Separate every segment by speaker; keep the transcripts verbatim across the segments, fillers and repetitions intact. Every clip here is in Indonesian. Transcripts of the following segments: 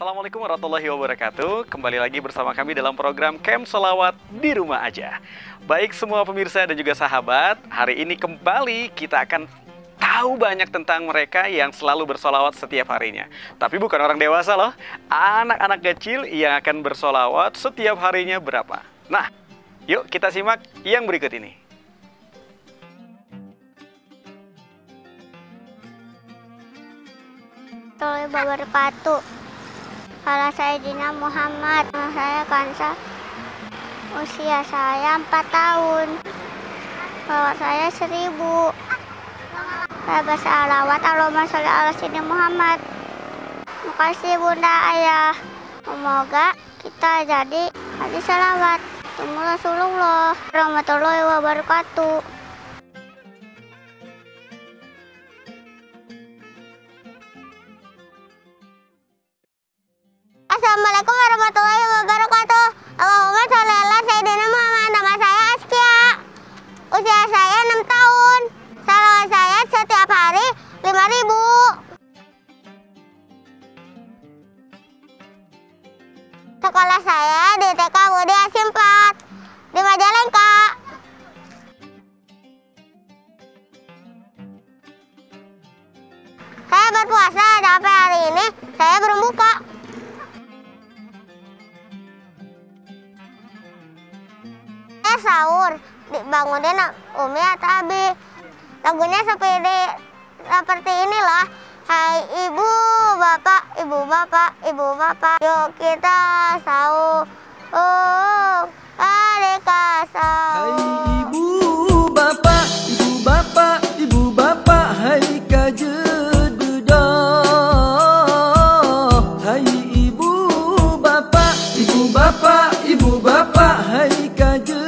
Speaker 1: Assalamualaikum warahmatullahi wabarakatuh. Kembali lagi bersama kami dalam program Camp Sholawat di Rumah Aja. Baik semua pemirsa dan juga sahabat, hari ini kembali kita akan tahu banyak tentang mereka yang selalu bersolawat setiap harinya. Tapi bukan orang dewasa loh, anak-anak kecil yang akan bersolawat setiap harinya berapa. Nah, yuk kita simak yang berikut ini.
Speaker 2: Warahmatullahi wabarakatuh. Kalau Sayyidina Muhammad, nama saya Kansa, usia saya empat tahun, bawa saya seribu. Saya bersalawat, Allahumma sholli ala Sayyidina Muhammad. Makasih bunda ayah, semoga kita jadi haji salawat. Temu Rasulullah. Warahmatullahi wabarakatuh. Assalamualaikum warahmatullahi wabarakatuh. Allahumma sholli ala Sayyidina Muhammad. Nama saya Askia. Usia saya enam tahun. Salawat saya setiap hari lima ribu. Sekolah saya di T K Budi Asi empat di Majalengka. Saya berpuasa sampai hari ini saya belum buka. Sahur dibangunin Umi atau Abi. Lagunya seperti seperti inilah. Hai ibu bapak, ibu bapak, ibu bapak, yuk kita sahur. Oh, mereka sahur.
Speaker 3: Hai ibu bapak, ibu bapak, ibu bapak, hai kajet bedah. Hai ibu bapak, ibu bapak, ibu bapak, hai kajet.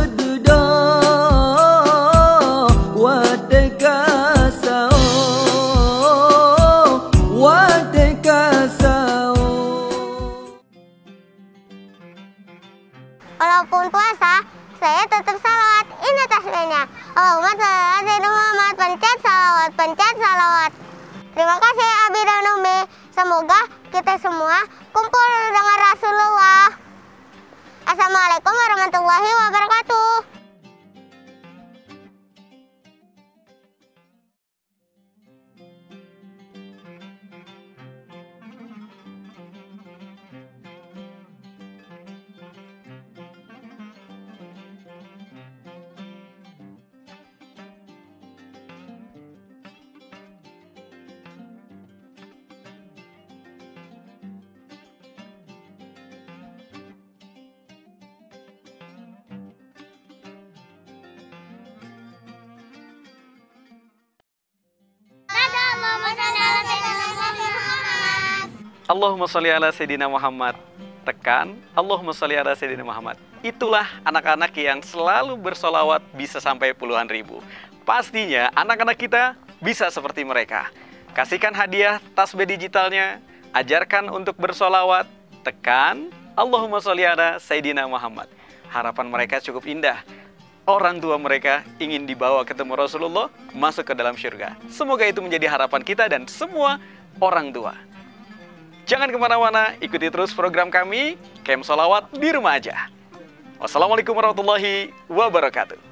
Speaker 2: Walaupun puasa, saya tetap salawat. Ini tasbihnya. Allahumma sholli ala Sayyidina Muhammad. Pencet salawat, pencet salawat. Terima kasih Abi dan Umi. Semoga kita semua kumpul dengan Rasulullah. Assalamualaikum warahmatullahi wabarakatuh.
Speaker 1: Allahumma sholli ala Sayyidina Muhammad. Tekan Allahumma sholli ala Sayyidina Muhammad. Itulah anak-anak yang selalu bersolawat bisa sampai puluhan ribu. Pastinya anak-anak kita bisa seperti mereka. Kasihkan hadiah tasbih digitalnya, ajarkan untuk bersolawat, tekan Allahumma sholli ala Sayyidina Muhammad. Harapan mereka cukup indah. Orang tua mereka ingin dibawa ketemu Rasulullah, masuk ke dalam surga. Semoga itu menjadi harapan kita dan semua orang tua. Jangan kemana-mana, ikuti terus program kami, Camp Sholawat di Rumah Aja. Wassalamualaikum warahmatullahi wabarakatuh.